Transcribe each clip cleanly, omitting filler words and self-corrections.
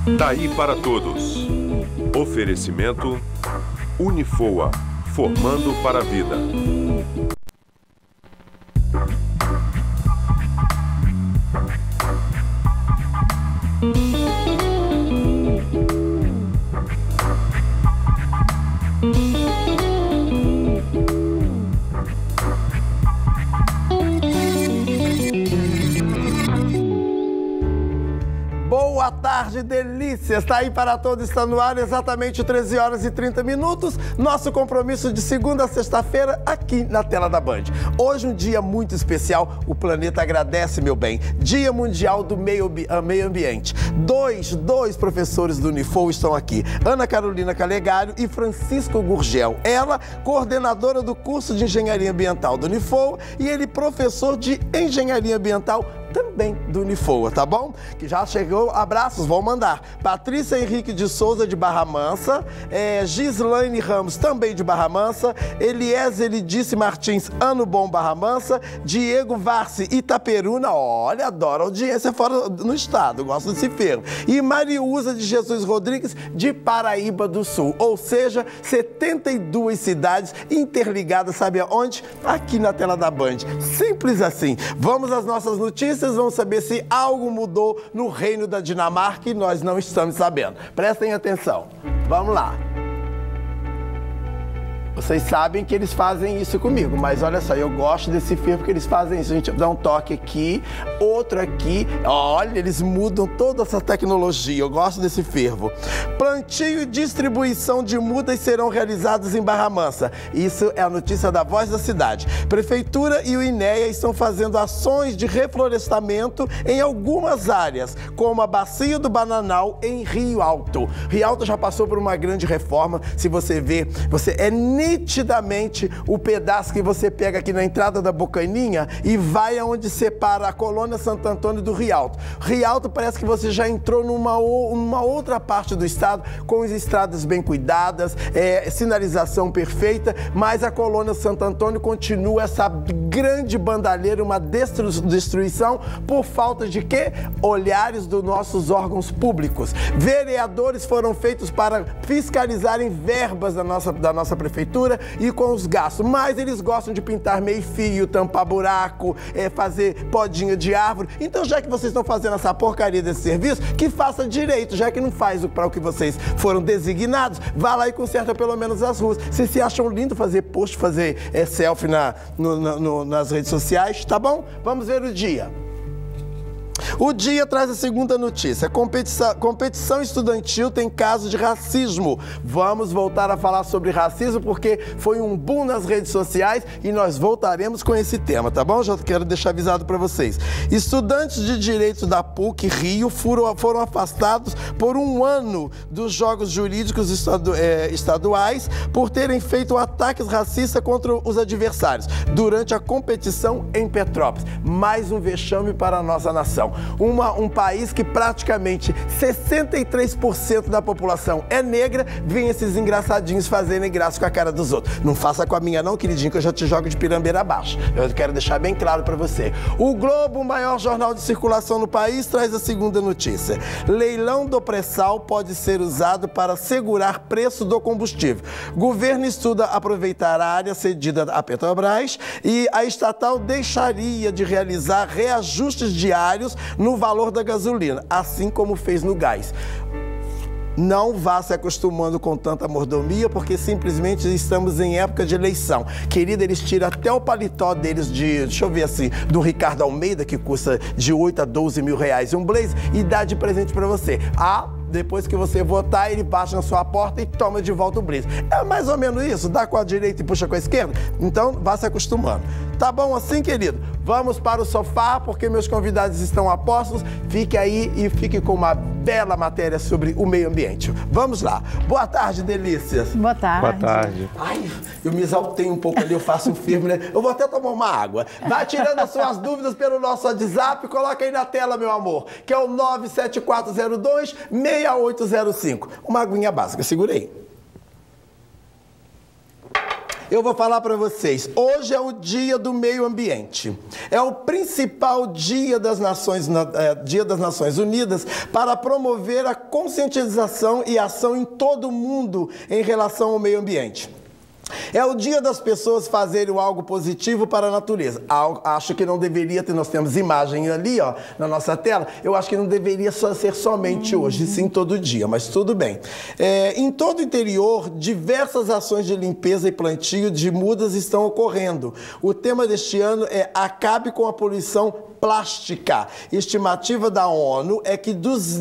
Daí para todos. Oferecimento Unifoa, formando para a vida. Boa tarde, delícias! Está aí para todos, está no ar exatamente 13 horas e 30 minutos. Nosso compromisso de segunda a sexta-feira aqui na tela da Band. Hoje um dia muito especial, o planeta agradece, meu bem. Dia Mundial do Meio Ambiente. Dois professores do Unifoa estão aqui. Ana Carolina Calegari e Francisco Gurgel. Ela, coordenadora do curso de Engenharia Ambiental do Unifoa, e ele, professor de Engenharia Ambiental também do Unifoa, tá bom? Que já chegou, abraços, vou mandar. Patrícia Henrique de Souza, de Barra Mansa, Gislaine Ramos, também de Barra Mansa, Eliezer Lidice Martins, Ano Bom, Barra Mansa, Diego Varsi, Itaperuna, olha, adoro audiência fora no estado, gosto desse ferro, e Mariusa de Jesus Rodrigues, de Paraíba do Sul, ou seja, 72 cidades interligadas, sabe aonde? Aqui na tela da Band, simples assim. Vamos às nossas notícias. Vocês vão saber se algo mudou no reino da Dinamarca e nós não estamos sabendo. Prestem atenção. Vamos lá. Vocês sabem que eles fazem isso comigo, mas olha só, eu gosto desse fervo porque eles fazem isso. A gente dá um toque aqui, outro aqui. Olha, eles mudam toda essa tecnologia. Eu gosto desse fervo. Plantio e distribuição de mudas serão realizados em Barra Mansa. Isso é a notícia da Voz da Cidade. Prefeitura e o INEA estão fazendo ações de reflorestamento em algumas áreas, como a Bacia do Bananal em Rio Alto. Rio Alto já passou por uma grande reforma. Se você ver, você nitidamente o pedaço que você pega aqui na entrada da Bocaninha e vai aonde separa a Colônia Santo Antônio do Rialto. Rialto parece que você já entrou numa outra parte do estado, com as estradas bem cuidadas, sinalização perfeita, mas a Colônia Santo Antônio continua essa grande bandalheira, uma destruição por falta de quê? Olhares dos nossos órgãos públicos. Vereadores foram feitos para fiscalizarem verbas da nossa prefeitura e com os gastos, mas eles gostam de pintar meio-fio, tampar buraco, fazer podinha de árvore. Então, já que vocês estão fazendo essa porcaria desse serviço, que faça direito, já que não faz para o que vocês foram designados, vá lá e conserta pelo menos as ruas. Vocês se acham lindo fazer post, fazer selfie nas redes sociais, tá bom? Vamos ver o dia. O dia traz a segunda notícia. Competição estudantil tem caso de racismo. Vamos voltar a falar sobre racismo porque foi um boom nas redes sociais e nós voltaremos com esse tema, tá bom? Já quero deixar avisado para vocês. Estudantes de Direito da PUC Rio foram afastados por um ano dos Jogos Jurídicos Estaduais por terem feito ataques racistas contra os adversários durante a competição em Petrópolis. Mais um vexame para a nossa nação. Um país que praticamente 63% da população é negra, vem esses engraçadinhos fazendo graça com a cara dos outros. Não faça com a minha não, queridinho, que eu já te jogo de pirambeira abaixo. Eu quero deixar bem claro para você. O Globo, o maior jornal de circulação no país, traz a segunda notícia. Leilão do pré-sal pode ser usado para segurar preço do combustível. Governo estuda aproveitar a área cedida à Petrobras e a estatal deixaria de realizar reajustes diários no valor da gasolina, assim como fez no gás. Não vá se acostumando com tanta mordomia, porque simplesmente estamos em época de eleição. Querida, eles tiram até o paletó deles deixa eu ver assim, do Ricardo Almeida, que custa de 8 a 12 mil reais, um blazer, e dá de presente para você. Depois que você votar, ele baixa na sua porta e toma de volta o blazer. É mais ou menos isso, dá com a direita e puxa com a esquerda. Então, vá se acostumando. Tá bom assim, querido? Vamos para o sofá, porque meus convidados estão a postos. Fique aí e fique com uma bela matéria sobre o meio ambiente. Vamos lá. Boa tarde, delícias. Boa tarde. Boa tarde. Ai, eu me exaltei um pouco ali, eu faço um firme, né? Eu vou até tomar uma água. Vai tirando as suas dúvidas pelo nosso WhatsApp, coloca aí na tela, meu amor, que é o 97402-6805. Uma aguinha básica, segurei. Eu vou falar para vocês. Hoje é o Dia do Meio Ambiente. É o principal Dia das Nações Unidas para promover a conscientização e ação em todo o mundo em relação ao meio ambiente. É o dia das pessoas fazerem algo positivo para a natureza. Acho que não deveria ter, nós temos imagem ali, ó, na nossa tela. Eu acho que não deveria ser somente hoje, sim todo dia, mas tudo bem. Em todo o interior, diversas ações de limpeza e plantio de mudas estão ocorrendo. O tema deste ano é Acabe com a Poluição Plástica. Estimativa da ONU é que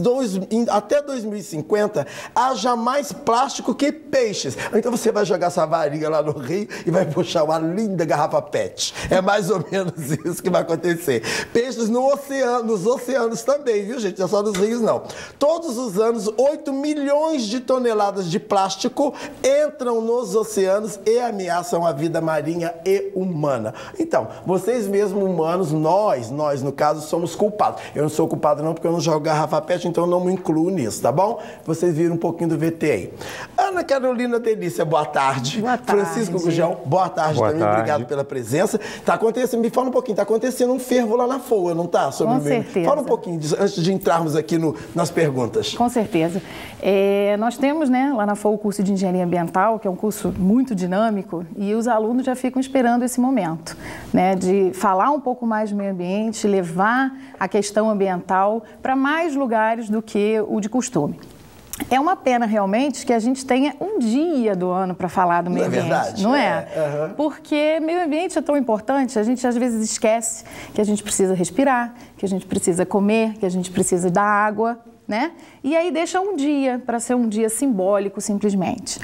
até 2050 haja mais plástico que peixes. Então você vai jogar essa varinha lá no rio e vai puxar uma linda garrafa PET. É mais ou menos isso que vai acontecer. Peixes nos oceanos também, viu, gente? Não é só nos rios, não. Todos os anos, 8 milhões de toneladas de plástico entram nos oceanos e ameaçam a vida marinha e humana. Então, vocês mesmos humanos, nós, no caso, somos culpados. Eu não sou culpado não, porque eu não jogo garrafa PET, então eu não me incluo nisso, tá bom? Vocês viram um pouquinho do VT aí. Ana Carolina Delícia, boa tarde. Boa tarde. Francisco Gugel, boa tarde também, obrigado pela presença. Tá acontecendo, me fala um pouquinho, tá acontecendo um fervo lá na FOA, não tá? Com certeza. Fala um pouquinho, antes de entrarmos aqui nas perguntas. Com certeza. Nós temos, né, lá na FOA o curso de Engenharia Ambiental, que é um curso muito dinâmico, e os alunos já ficam esperando esse momento, né, de falar um pouco mais do meio ambiente, levar a questão ambiental para mais lugares do que o de costume. É uma pena realmente que a gente tenha um dia do ano para falar do meio ambiente, verdade? Não é? Uhum. Porque meio ambiente é tão importante, a gente às vezes esquece que a gente precisa respirar, que a gente precisa comer, que a gente precisa da água, né? E aí deixa um dia para ser um dia simbólico simplesmente.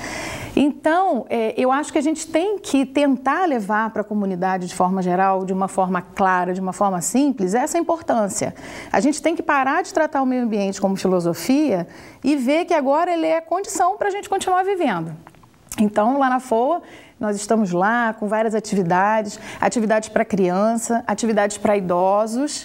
Então, eu acho que a gente tem que tentar levar para a comunidade de forma geral, de uma forma clara, de uma forma simples, essa importância. A gente tem que parar de tratar o meio ambiente como filosofia e ver que agora ele é condição para a gente continuar vivendo. Então, lá na FOA, nós estamos lá com várias atividades para criança, atividades para idosos,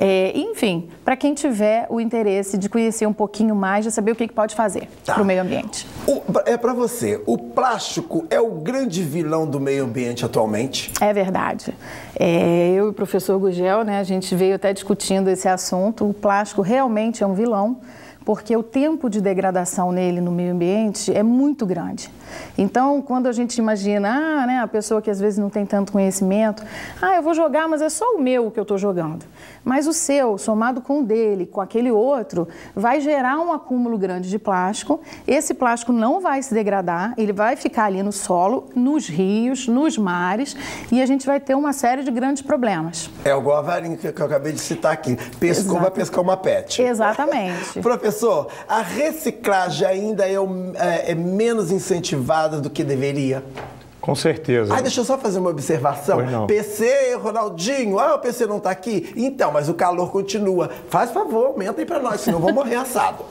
enfim, para quem tiver o interesse de conhecer um pouquinho mais, de saber o que pode fazer para o meio ambiente. Para você, o plástico é o grande vilão do meio ambiente atualmente? É verdade. Eu e o professor Gugel, né, a gente veio até discutindo esse assunto. O plástico realmente é um vilão, porque o tempo de degradação nele no meio ambiente é muito grande. Então, quando a gente imagina, né, a pessoa que às vezes não tem tanto conhecimento, eu vou jogar, mas é só o meu que eu estou jogando. Mas o seu, somado com o dele, com aquele outro, vai gerar um acúmulo grande de plástico. Esse plástico não vai se degradar, ele vai ficar ali no solo, nos rios, nos mares, e a gente vai ter uma série de grandes problemas. É igual a varinha que eu acabei de citar aqui. Pescou, vai pescar uma PET. Exatamente. Professor, a reciclagem ainda é menos incentivada do que deveria? Com certeza. Deixa eu só fazer uma observação. PC, Ronaldinho, o PC não está aqui? Então, mas o calor continua. Faz favor, aumenta aí para nós, senão vamos morrer assado.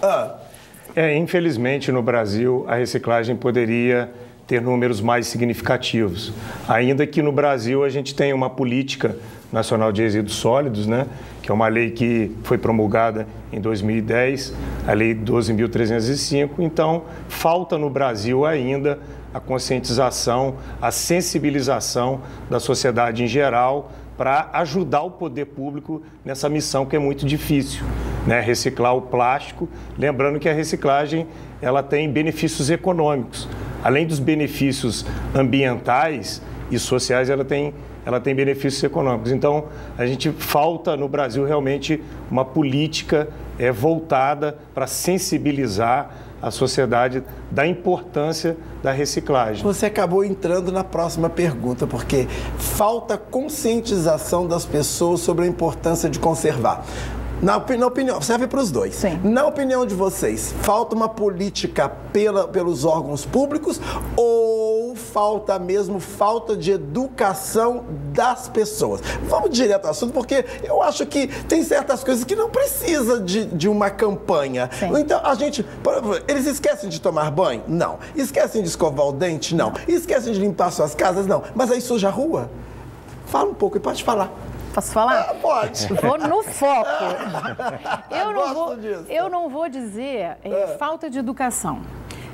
Infelizmente, no Brasil, a reciclagem poderia ter números mais significativos. Ainda que no Brasil a gente tenha uma política nacional de resíduos sólidos, né, que é uma lei que foi promulgada em 2010, a Lei 12.305. Então, falta no Brasil ainda a conscientização, a sensibilização da sociedade em geral para ajudar o poder público nessa missão que é muito difícil, né, reciclar o plástico. Lembrando que a reciclagem ela tem benefícios econômicos. Além dos benefícios ambientais e sociais, ela tem benefícios econômicos. Então, a gente falta no Brasil realmente uma política voltada para sensibilizar a sociedade da importância da reciclagem. Você acabou entrando na próxima pergunta, porque falta conscientização das pessoas sobre a importância de conservar. Na opinião, serve para os dois. Sim. Na opinião de vocês, falta uma política pelos órgãos públicos ou falta de educação das pessoas? Vamos direto ao assunto, porque eu acho que tem certas coisas que não precisa de uma campanha. Sim. Então, eles esquecem de tomar banho? Não. Esquecem de escovar o dente? Não. Esquecem de limpar suas casas? Não. Mas aí suja a rua? Fala um pouco e pode falar. Posso falar? Pode. Vou no foco. Eu não vou dizer falta de educação.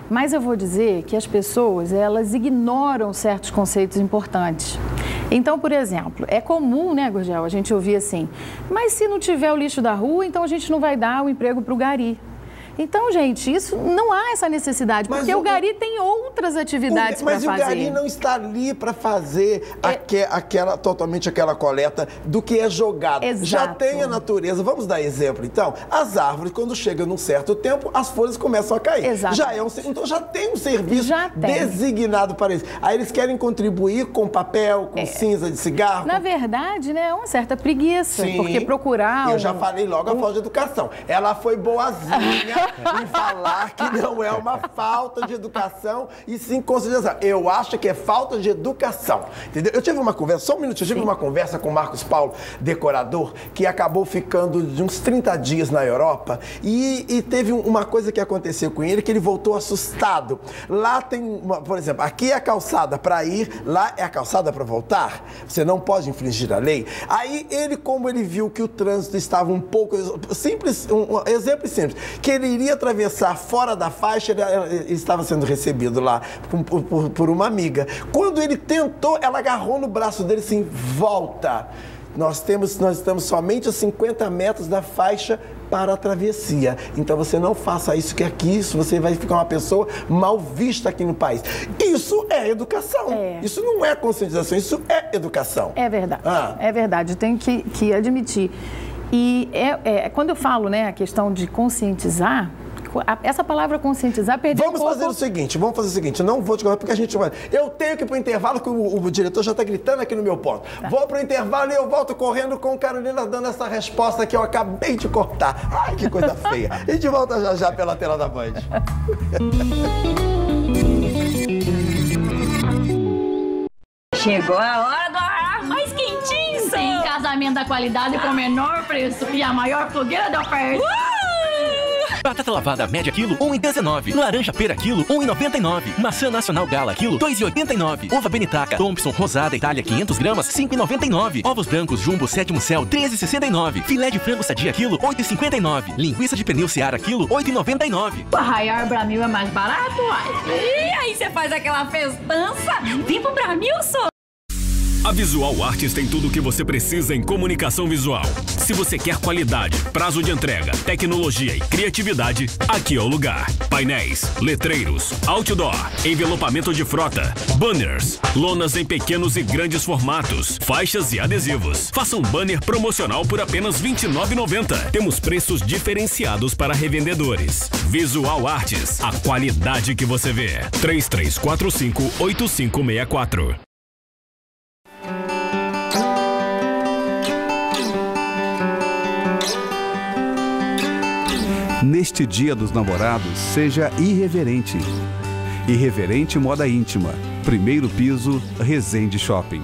Mas eu vou dizer que as pessoas, elas ignoram certos conceitos importantes. Então, por exemplo, é comum, né, Gurgel, a gente ouvir assim, mas se não tiver o lixo da rua, então a gente não vai dar o emprego para o gari. Então, gente, isso não há essa necessidade, porque o gari tem outras atividades para fazer. Mas o gari não está ali para fazer totalmente aquela coleta do que é jogado. Exato. Já tem a natureza. Vamos dar exemplo, então. As árvores, quando chegam num certo tempo, as folhas começam a cair. Exato. Então já tem um serviço designado para isso. Aí eles querem contribuir com papel, com cinza de cigarro. Na verdade, né, é uma certa preguiça, porque procurar... Eu já falei logo a falta de educação. Ela foi boazinha em falar que não é uma falta de educação e sim consideração. Eu acho que é falta de educação, entendeu? Eu tive uma conversa, só um minuto, eu tive uma conversa com o Marcos Paulo, decorador, que acabou ficando de uns 30 dias na Europa e teve uma coisa que aconteceu com ele, que ele voltou assustado. Lá tem, por exemplo, aqui é a calçada para ir, lá é a calçada para voltar. Você não pode infringir a lei. Aí ele, como ele viu que o trânsito estava um pouco simples, um exemplo simples, que ele iria atravessar fora da faixa, ele estava sendo recebido lá por uma amiga. Quando ele tentou, ela agarrou no braço dele assim, volta. Nós estamos somente a 50 metros da faixa para a travessia. Então você não faça isso, que aqui você vai ficar uma pessoa mal vista aqui no país. Isso é educação. Isso não é conscientização, isso é educação. É verdade. É verdade, eu tenho que admitir. E quando eu falo, né, a questão de conscientizar, essa palavra conscientizar perdeu Vamos fazer o seguinte, não vou te correr porque a gente vai... Eu tenho que ir para o intervalo, que o diretor já está gritando aqui no meu ponto. Vou para o intervalo e eu volto correndo com Carolina dando essa resposta que eu acabei de cortar. Ai, que coisa feia. A gente volta já pela tela da Band. Chegou a hora do ar mais quentinho. Tem casamento da qualidade com o menor preço e a maior fogueira da oferta. Batata lavada média quilo, 1,19. Laranja pera quilo, 1,99. Maçã nacional gala quilo, 2,89. Uva Benitaca, Thompson rosada Itália 500 gramas, 5,99. Ovos brancos Jumbo 7º Céu, 13,69. Filé de frango sadia quilo, 8,59. Linguiça de pernil Seara quilo, 8,99. O Arraiar Bramil é mais barato, uai. E aí você faz aquela festança? Vem pro Bramil, só. A Visual Arts tem tudo o que você precisa em comunicação visual. Se você quer qualidade, prazo de entrega, tecnologia e criatividade, aqui é o lugar. Painéis, letreiros, outdoor, envelopamento de frota, banners, lonas em pequenos e grandes formatos, faixas e adesivos. Faça um banner promocional por apenas R$ 29,90. Temos preços diferenciados para revendedores. Visual Arts, a qualidade que você vê. 3345-8564. Neste Dia dos Namorados, seja irreverente. Irreverente Moda Íntima. Primeiro piso, Resende Shopping.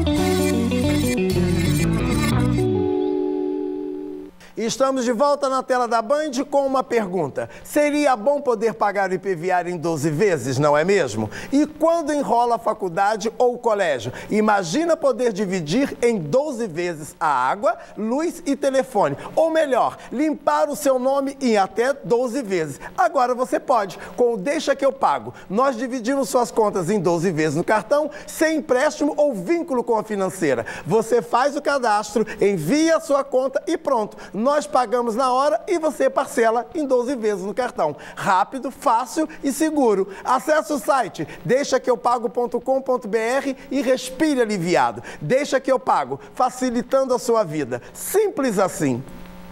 Estamos de volta na tela da Band com uma pergunta. Seria bom poder pagar o IPVA em 12 vezes, não é mesmo? E quando enrola a faculdade ou o colégio? Imagina poder dividir em 12 vezes a água, luz e telefone. Ou melhor, limpar o seu nome em até 12 vezes. Agora você pode, com o Deixa que eu pago. Nós dividimos suas contas em 12 vezes no cartão, sem empréstimo ou vínculo com a financeira. Você faz o cadastro, envia a sua conta e pronto. Nós pagamos na hora e você parcela em 12 vezes no cartão. Rápido, fácil e seguro. Acesse o site deixaqueupago.com.br e respire aliviado. Deixa que eu pago, facilitando a sua vida. Simples assim.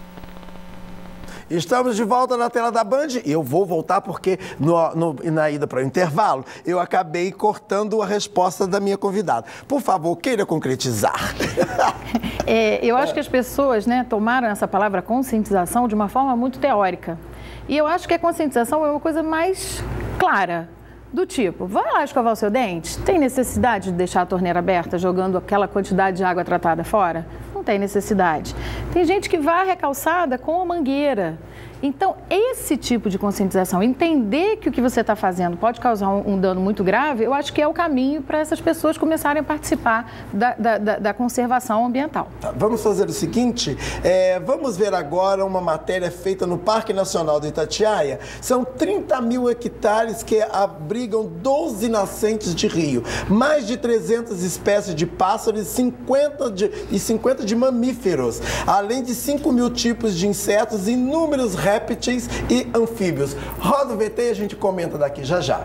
Estamos de volta na tela da Band e eu vou voltar porque na ida para o intervalo eu acabei cortando a resposta da minha convidada. Por favor, queira concretizar. Eu acho que as pessoas, né, tomaram essa palavra conscientização de uma forma muito teórica. E eu acho que a conscientização é uma coisa mais clara. Do tipo, vai lá escovar o seu dente? Tem necessidade de deixar a torneira aberta jogando aquela quantidade de água tratada fora? Não tem necessidade. Tem gente que varre a calçada com a mangueira. Então, esse tipo de conscientização, entender que o que você está fazendo pode causar um dano muito grave, eu acho que é o caminho para essas pessoas começarem a participar da conservação ambiental. Vamos fazer o seguinte, vamos ver agora uma matéria feita no Parque Nacional do Itatiaia. São 30 mil hectares que abrigam 12 nascentes de rio, mais de 300 espécies de pássaros e 50 de mamíferos, além de 5 mil tipos de insetos e inúmeros répteis e anfíbios. Roda o VT e a gente comenta daqui já já.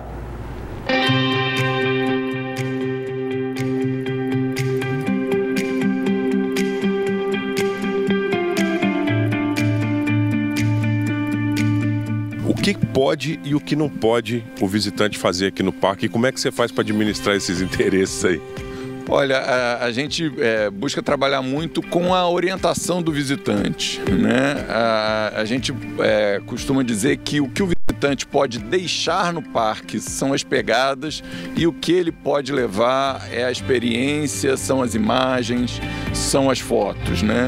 O que pode e o que não pode o visitante fazer aqui no parque? E como é que você faz para administrar esses interesses aí? Olha, a gente busca trabalhar muito com a orientação do visitante, né? A gente costuma dizer que o visitante pode deixar no parque são as pegadas e o que ele pode levar é a experiência, são as imagens, são as fotos, né?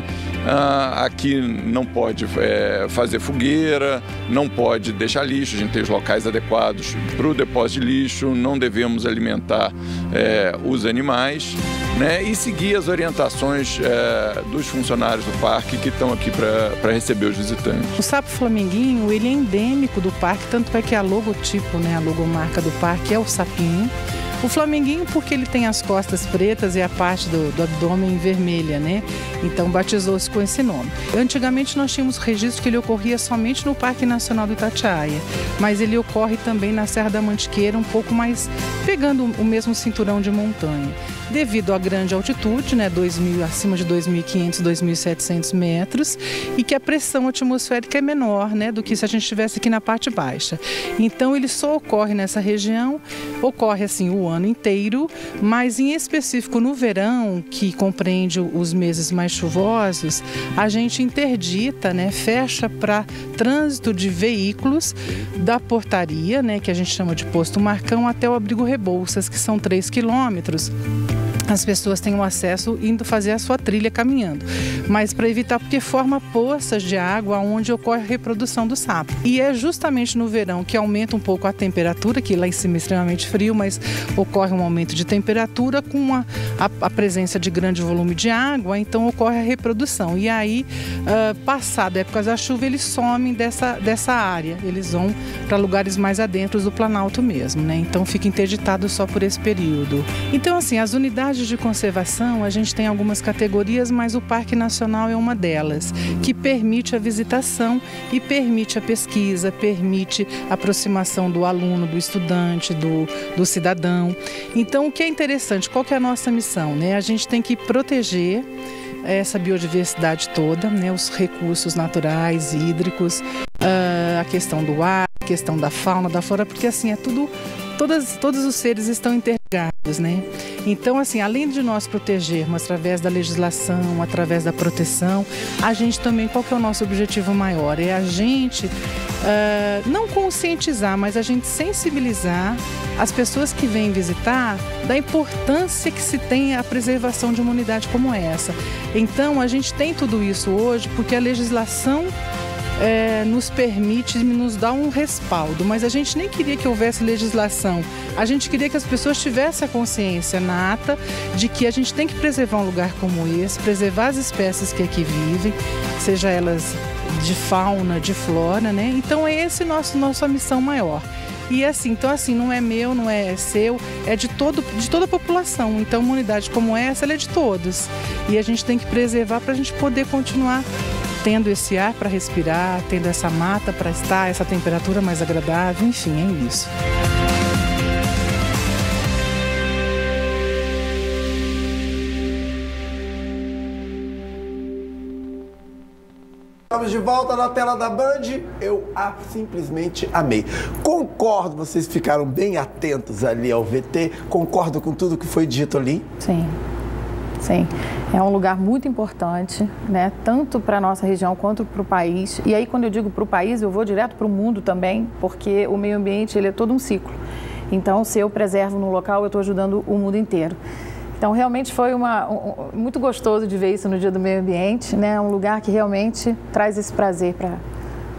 Aqui não pode fazer fogueira, não pode deixar lixo, a gente tem os locais adequados para o depósito de lixo, não devemos alimentar os animais, né? E seguir as orientações dos funcionários do parque que estão aqui para receber os visitantes. O sapo flamenguinho, ele é endêmico do parque, tanto é que a logotipo, né, a logomarca do parque é o sapinho. O flamenguinho porque ele tem as costas pretas e a parte do abdômen vermelha, né? Então batizou-se com esse nome. Antigamente nós tínhamos registro que ele ocorria somente no Parque Nacional do Itatiaia, mas ele ocorre também na Serra da Mantiqueira, um pouco mais pegando o mesmo cinturão de montanha. Devido à grande altitude, né, acima de 2.500, 2.700 metros, e que a pressão atmosférica é menor, né, do que se a gente estivesse aqui na parte baixa. Então ele só ocorre nessa região, ocorre assim o ano inteiro, mas em específico no verão, que compreende os meses mais chuvosos, a gente interdita, né, fecha para trânsito de veículos da portaria, né, que a gente chama de posto Marcão, até o abrigo Rebouças, que são 3 quilômetros. As pessoas têm o acesso indo fazer a sua trilha caminhando, mas para evitar, porque forma poças de água onde ocorre a reprodução do sapo. E é justamente no verão que aumenta um pouco a temperatura, que lá em cima é extremamente frio, mas ocorre um aumento de temperatura com a presença de grande volume de água, então ocorre a reprodução. E aí, passada a época da chuva, eles somem dessa área, eles vão para lugares mais adentro do Planalto mesmo, né? Então fica interditado só por esse período. Então, assim, as unidades de conservação, a gente tem algumas categorias, mas o Parque Nacional é uma delas, que permite a visitação e permite a pesquisa, permite a aproximação do aluno, do estudante, do cidadão. Então, o que é interessante, qual que é a nossa missão, né? A gente tem que proteger essa biodiversidade toda, né? Os recursos naturais, hídricos, a questão do ar, a questão da fauna, da flora, porque assim, é tudo... Todos os seres estão interligados, né? Então, assim, além de nós protegermos através da legislação, através da proteção, a gente também, qual que é o nosso objetivo maior? É a gente não conscientizar, mas a gente sensibilizar as pessoas que vêm visitar da importância que se tem a preservação de uma unidade como essa. Então, a gente tem tudo isso hoje porque a legislação nos permite, nos dá um respaldo, mas a gente nem queria que houvesse legislação, a gente queria que as pessoas tivessem a consciência nata de que a gente tem que preservar um lugar como esse, preservar as espécies que aqui vivem, seja elas de fauna, de flora, né? Então é esse nossa missão maior. E assim, então assim, não é meu, não é seu, é de toda a população. Então uma unidade como essa, ela é de todos. E a gente tem que preservar para a gente poder continuar tendo esse ar para respirar, tendo essa mata para estar, essa temperatura mais agradável, enfim, é isso. Estamos de volta na tela da Band, eu simplesmente amei. Concordo, vocês ficaram bem atentos ali ao VT, concordo com tudo que foi dito ali? Sim. Sim, é um lugar muito importante, né? Tanto para a nossa região quanto para o país. E aí, quando eu digo para o país, eu vou direto para o mundo também, porque o meio ambiente ele é todo um ciclo. Então, se eu preservo no local, eu estou ajudando o mundo inteiro. Então, realmente foi muito gostoso de ver isso no Dia do Meio Ambiente, né? Um lugar que realmente traz esse prazer para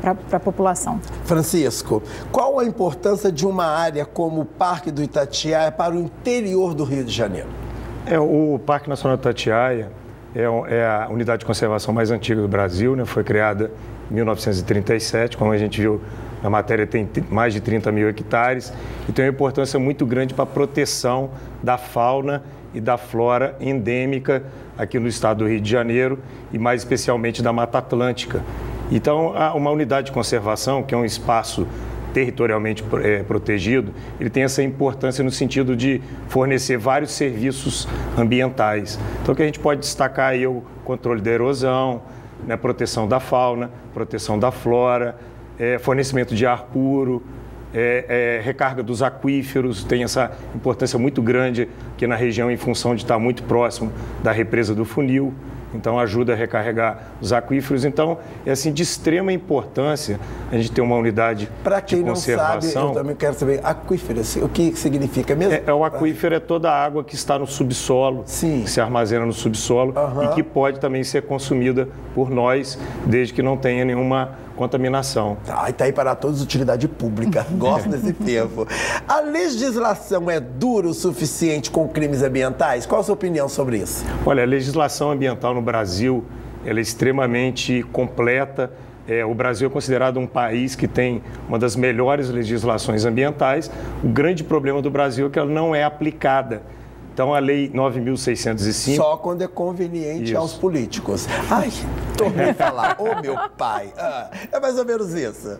a população. Francisco, qual a importância de uma área como o Parque do Itatiaia para o interior do Rio de Janeiro? O Parque Nacional do Itatiaia é a unidade de conservação mais antiga do Brasil, né? Foi criada em 1937, como a gente viu na matéria, tem mais de 30 mil hectares e tem uma importância muito grande para a proteção da fauna e da flora endêmica aqui no estado do Rio de Janeiro e mais especialmente da Mata Atlântica. Então, uma unidade de conservação, que é um espaço territorialmente protegido, ele tem essa importância no sentido de fornecer vários serviços ambientais. Então, o que a gente pode destacar aí é o controle da erosão, né, proteção da fauna, proteção da flora, fornecimento de ar puro, recarga dos aquíferos, tem essa importância muito grande aqui na região em função de estar muito próximo da represa do Funil. Então, ajuda a recarregar os aquíferos. Então, é assim, de extrema importância a gente ter uma unidade de conservação. Para quem não sabe, eu também quero saber, aquífero, o que significa mesmo? O aquífero é toda a água que está no subsolo, sim, que se armazena no subsolo e que pode também ser consumida por nós, desde que não tenha nenhuma contaminação. Está aí para todos, utilidade pública. Gosto desse termo. A legislação é dura o suficiente com crimes ambientais? Qual a sua opinião sobre isso? Olha, a legislação ambiental no Brasil ela é extremamente completa. O Brasil é considerado um país que tem uma das melhores legislações ambientais. O grande problema do Brasil é que ela não é aplicada. Então, a Lei 9.605... Só quando é conveniente aos políticos. Ai, tornei a falar. Ô, meu pai. É mais ou menos isso.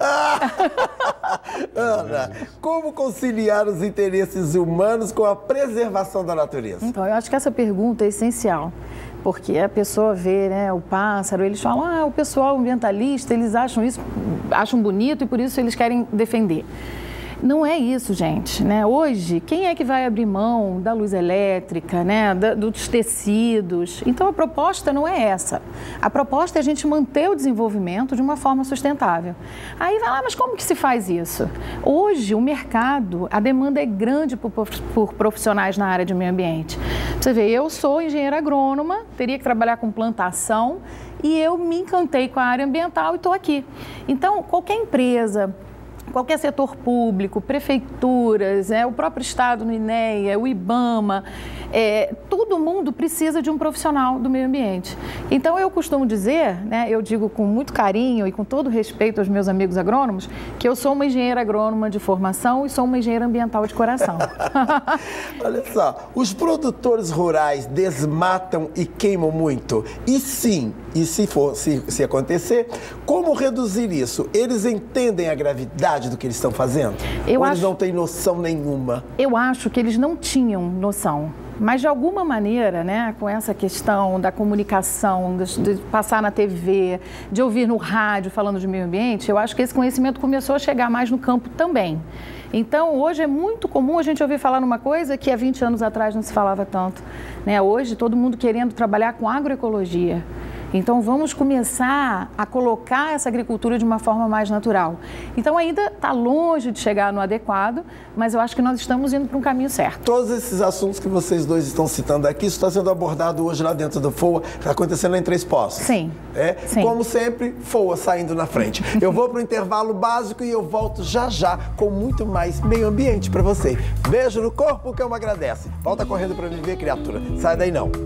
Ana, como conciliar os interesses humanos com a preservação da natureza? Então, eu acho que essa pergunta é essencial. Porque a pessoa vê, né, o pássaro, eles falam, o pessoal ambientalista, eles acham isso, acham bonito e por isso eles querem defender. Não é isso, gente, né? Hoje, quem é que vai abrir mão da luz elétrica, né? Dos tecidos? Então, a proposta não é essa. A proposta é a gente manter o desenvolvimento de uma forma sustentável. Aí vai lá, mas como que se faz isso? Hoje, o mercado, a demanda é grande por profissionais na área de meio ambiente. Você vê, eu sou engenheira agrônoma, teria que trabalhar com plantação e eu me encantei com a área ambiental e estou aqui. Então, qualquer empresa, qualquer setor público, prefeituras, o próprio Estado no INEA, o IBAMA, todo mundo precisa de um profissional do meio ambiente. Então, eu costumo dizer, né, eu digo com muito carinho e com todo respeito aos meus amigos agrônomos, que eu sou uma engenheira agrônoma de formação e sou uma engenheira ambiental de coração. Olha só, os produtores rurais desmatam e queimam muito? E sim, e se acontecer, como reduzir isso? Eles entendem a gravidade do que eles estão fazendo? Eles não têm noção nenhuma? Eu acho que eles não tinham noção. Mas, de alguma maneira, né, com essa questão da comunicação, de passar na TV, de ouvir no rádio falando de meio ambiente, eu acho que esse conhecimento começou a chegar mais no campo também. Então, hoje é muito comum a gente ouvir falar numa coisa que há 20 anos atrás não se falava tanto, né? Hoje, todo mundo querendo trabalhar com agroecologia. Então, vamos começar a colocar essa agricultura de uma forma mais natural. Então, ainda está longe de chegar no adequado, mas eu acho que nós estamos indo para um caminho certo. Todos esses assuntos que vocês dois estão citando aqui, isso está sendo abordado hoje lá dentro do FOA, está acontecendo em Três Poços. Sim. Sim. Como sempre, FOA saindo na frente. Eu vou para o intervalo básico e eu volto já já com muito mais meio ambiente para você. Beijo no corpo, que eu me agradece. Volta correndo para viver, criatura. Sai daí não.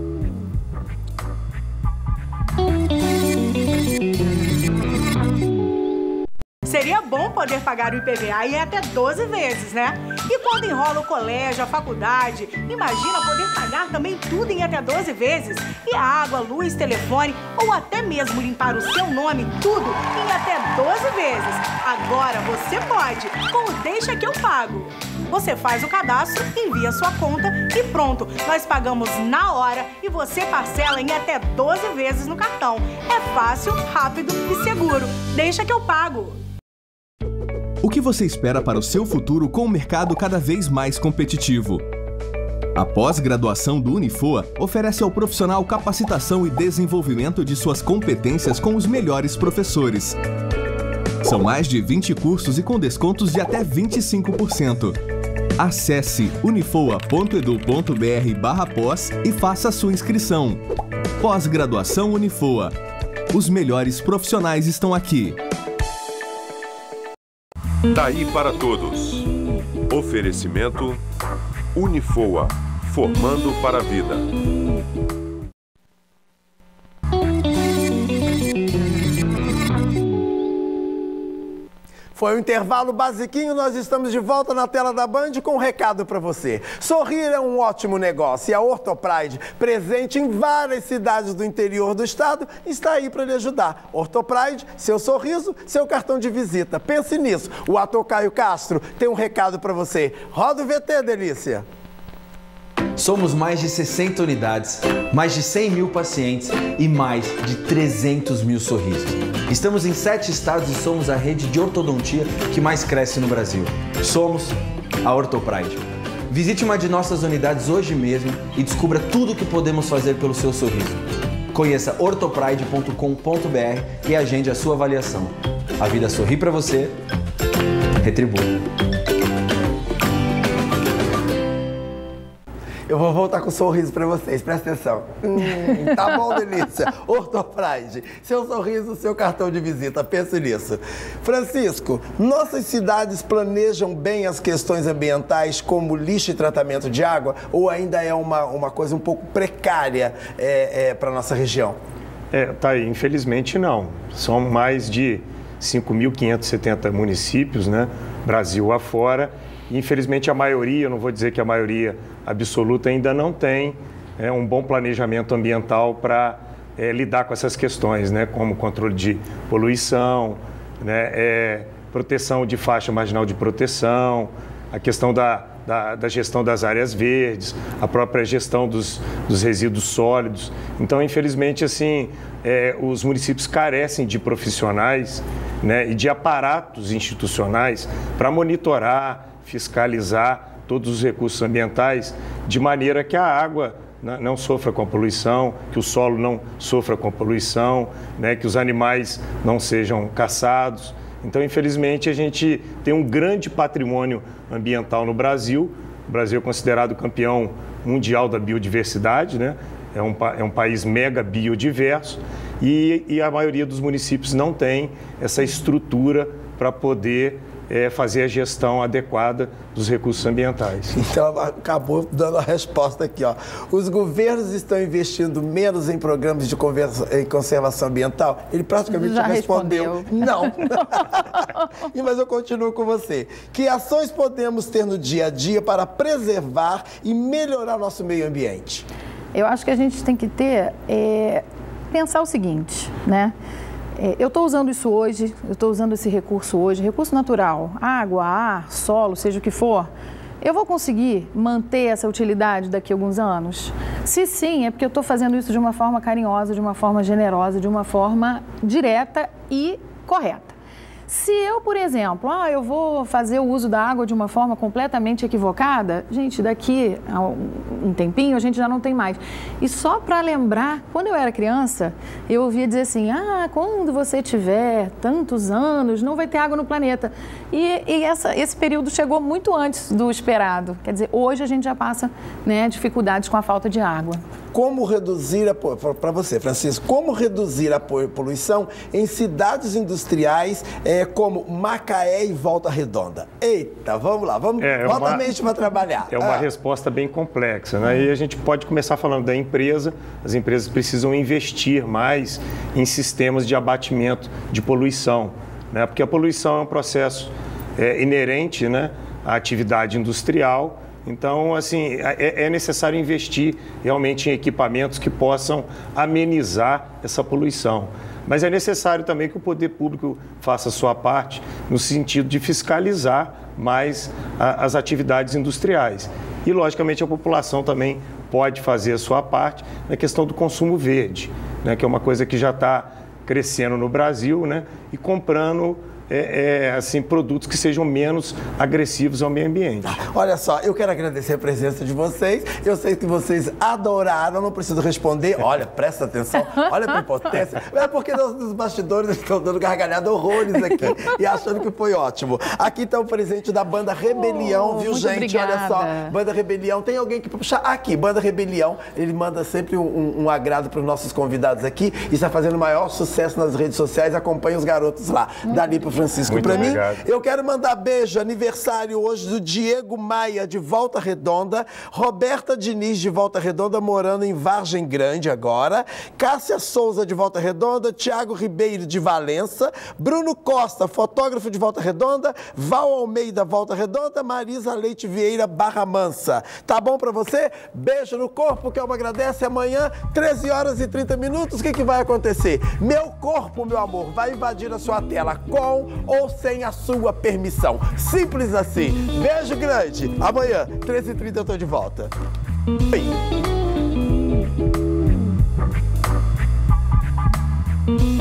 Seria bom poder pagar o IPVA em até 12 vezes, né? E quando enrola o colégio, a faculdade, imagina poder pagar também tudo em até 12 vezes. E a água, luz, telefone ou até mesmo limpar o seu nome, tudo em até 12 vezes. Agora você pode, com o Deixa que eu pago. Você faz o cadastro, envia sua conta e pronto. Nós pagamos na hora e você parcela em até 12 vezes no cartão. É fácil, rápido e seguro. Deixa que eu pago. O que você espera para o seu futuro com um mercado cada vez mais competitivo? A pós-graduação do Unifoa oferece ao profissional capacitação e desenvolvimento de suas competências com os melhores professores. São mais de 20 cursos e com descontos de até 25%. Acesse unifoa.edu.br/pós e faça a sua inscrição. Pós-graduação Unifoa. Os melhores profissionais estão aqui. Daí para todos. Oferecimento Unifoa, formando para a vida. Foi um intervalo basiquinho, nós estamos de volta na tela da Band com um recado para você. Sorrir é um ótimo negócio e a Ortopride, presente em várias cidades do interior do estado, está aí para lhe ajudar. Ortopride, seu sorriso, seu cartão de visita. Pense nisso. O ator Caio Castro tem um recado para você. Roda o VT, Delícia. Somos mais de 60 unidades, mais de 100 mil pacientes e mais de 300 mil sorrisos. Estamos em 7 estados e somos a rede de ortodontia que mais cresce no Brasil. Somos a Ortopride. Visite uma de nossas unidades hoje mesmo e descubra tudo o que podemos fazer pelo seu sorriso. Conheça ortopride.com.br e agende a sua avaliação. A vida sorri para você, retribua. Eu vou voltar com um sorriso para vocês, presta atenção. Tá bom, Delícia? Ortopride, seu sorriso, seu cartão de visita, pense nisso. Francisco, nossas cidades planejam bem as questões ambientais como lixo e tratamento de água ou ainda é uma coisa um pouco precária para a nossa região? Tá aí, infelizmente não. São mais de 5.570 municípios, né, Brasil afora. E, infelizmente, a maioria, não vou dizer que a maioria absoluta ainda não tem um bom planejamento ambiental para lidar com essas questões, né, como controle de poluição, né, proteção de faixa marginal de proteção, a questão da gestão das áreas verdes, a própria gestão dos resíduos sólidos. Então, infelizmente, assim, os municípios carecem de profissionais, né, e de aparatos institucionais para monitorar, fiscalizar todos os recursos ambientais, de maneira que a água não sofra com a poluição, que o solo não sofra com a poluição, né, que os animais não sejam caçados. Então, infelizmente, a gente tem um grande patrimônio ambiental no Brasil. O Brasil é considerado campeão mundial da biodiversidade, né? É um país mega biodiverso e a maioria dos municípios não tem essa estrutura para poder fazer a gestão adequada dos recursos ambientais. Então, acabou dando a resposta aqui, ó. Os governos estão investindo menos em programas de conservação ambiental? Ele praticamente já respondeu. Não. Mas eu continuo com você. Que ações podemos ter no dia a dia para preservar e melhorar nosso meio ambiente? Eu acho que a gente tem que pensar o seguinte, né? Eu estou usando isso hoje, eu estou usando esse recurso hoje, recurso natural, água, ar, solo, seja o que for. Eu vou conseguir manter essa utilidade daqui a alguns anos? Se sim, é porque eu estou fazendo isso de uma forma carinhosa, de uma forma generosa, de uma forma direta e correta. Se eu, por exemplo, eu vou fazer o uso da água de uma forma completamente equivocada, gente, daqui a um tempinho a gente já não tem mais. E só para lembrar, quando eu era criança, eu ouvia dizer assim, quando você tiver tantos anos, não vai ter água no planeta. E esse período chegou muito antes do esperado. Quer dizer, hoje a gente já passa, né, dificuldades com a falta de água. Como reduzir, para você, Francisco, como reduzir a poluição em cidades industriais como Macaé e Volta Redonda? Eita, vamos lá, bota a mente para trabalhar. É uma resposta bem complexa, né? E a gente pode começar falando da empresa. As empresas precisam investir mais em sistemas de abatimento de poluição, né? Porque a poluição é um processo inerente, né, à atividade industrial. Então, assim, é necessário investir realmente em equipamentos que possam amenizar essa poluição. Mas é necessário também que o poder público faça a sua parte no sentido de fiscalizar mais as atividades industriais. E, logicamente, a população também pode fazer a sua parte na questão do consumo verde, né, que é uma coisa que já está crescendo no Brasil, né, e comprando assim, produtos que sejam menos agressivos ao meio ambiente. Olha só, eu quero agradecer a presença de vocês. Eu sei que vocês adoraram, não preciso responder. Olha, presta atenção, olha a prepotência. É porque os bastidores estão dando gargalhada horrores aqui e achando que foi ótimo. Aqui está o presente da Banda Rebelião, viu, gente? Obrigada. Olha só, Banda Rebelião. Tem alguém que puxar aqui, Banda Rebelião. Ele manda sempre um agrado para os nossos convidados aqui e está fazendo maior sucesso nas redes sociais. Acompanha os garotos lá. Dali para o Francisco, Muito para mim. obrigado. Eu quero mandar beijo, aniversário hoje do Diego Maia, de Volta Redonda, Roberta Diniz, de Volta Redonda, morando em Vargem Grande agora, Cássia Souza, de Volta Redonda, Tiago Ribeiro, de Valença, Bruno Costa, fotógrafo de Volta Redonda, Val Almeida, Volta Redonda, Marisa Leite Vieira, Barra Mansa. Tá bom pra você? Beijo no corpo, que eu me agradece. Amanhã, 13 horas e 30 minutos, o que vai acontecer? Meu corpo, meu amor, vai invadir a sua tela com ou sem a sua permissão. Simples assim. Beijo grande. Amanhã, 13h30, eu tô de volta. Oi.